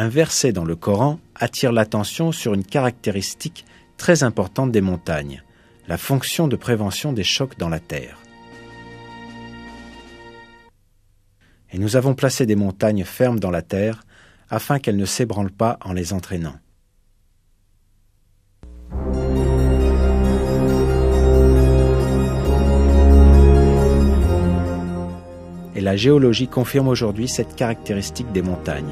un verset dans le Coran attire l'attention sur une caractéristique très importante des montagnes, la fonction de prévention des chocs dans la terre. Et nous avons placé des montagnes fermes dans la terre afin qu'elles ne s'ébranlent pas en les entraînant. Et la géologie confirme aujourd'hui cette caractéristique des montagnes.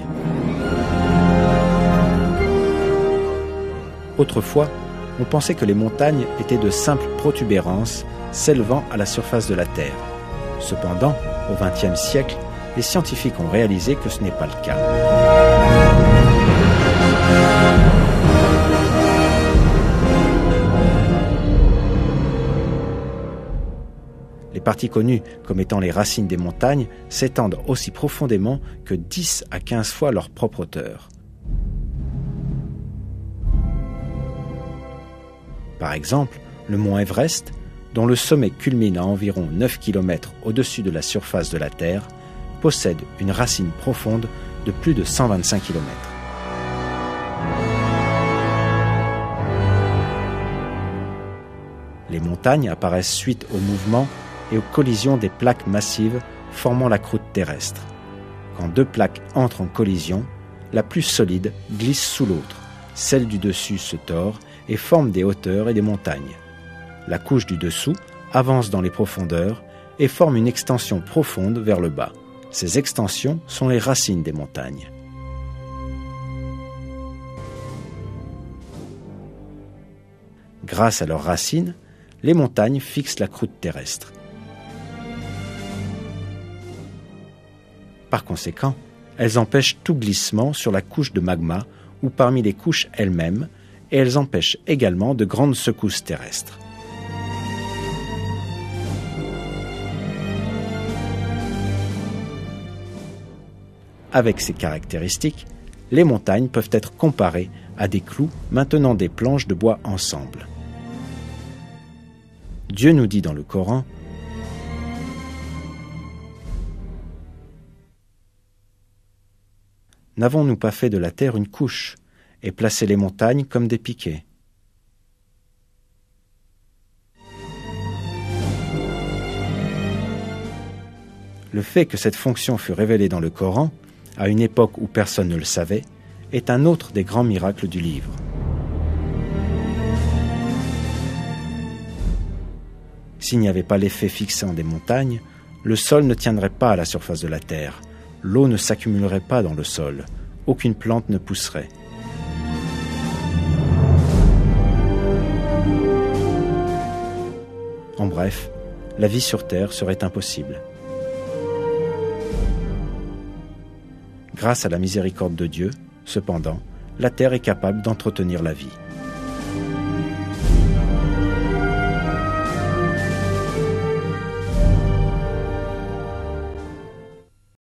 Autrefois, on pensait que les montagnes étaient de simples protubérances s'élevant à la surface de la Terre. Cependant, au XXe siècle, les scientifiques ont réalisé que ce n'est pas le cas. Les parties connues comme étant les racines des montagnes s'étendent aussi profondément que 10 à 15 fois leur propre hauteur. Par exemple, le mont Everest, dont le sommet culmine à environ 9 km au-dessus de la surface de la Terre, possède une racine profonde de plus de 125 km. Les montagnes apparaissent suite au mouvement et aux collisions des plaques massives formant la croûte terrestre. Quand deux plaques entrent en collision, la plus solide glisse sous l'autre, celle du dessus se tord et forme des hauteurs et des montagnes. La couche du dessous avance dans les profondeurs et forme une extension profonde vers le bas. Ces extensions sont les racines des montagnes. Grâce à leurs racines, les montagnes fixent la croûte terrestre. Par conséquent, elles empêchent tout glissement sur la couche de magma ou parmi les couches elles-mêmes, et elles empêchent également de grandes secousses terrestres. Avec ces caractéristiques, les montagnes peuvent être comparées à des clous maintenant des planches de bois ensemble. Dieu nous dit dans le Coran : « N'avons-nous pas fait de la terre une couche et placé les montagnes comme des piquets ? » Le fait que cette fonction fût révélée dans le Coran, à une époque où personne ne le savait, est un autre des grands miracles du livre. S'il n'y avait pas l'effet fixant des montagnes, le sol ne tiendrait pas à la surface de la terre, l'eau ne s'accumulerait pas dans le sol, aucune plante ne pousserait. En bref, la vie sur Terre serait impossible. Grâce à la miséricorde de Dieu, cependant, la Terre est capable d'entretenir la vie.